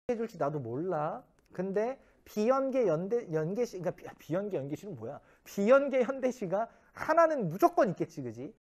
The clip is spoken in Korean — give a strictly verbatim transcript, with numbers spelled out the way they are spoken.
해줄지 나도 몰라. 근데 비연계 연대 연계시 그러니까 비, 비연계 연계시는 뭐야? 비연계 현대시가 하나는 무조건 있겠지, 그지?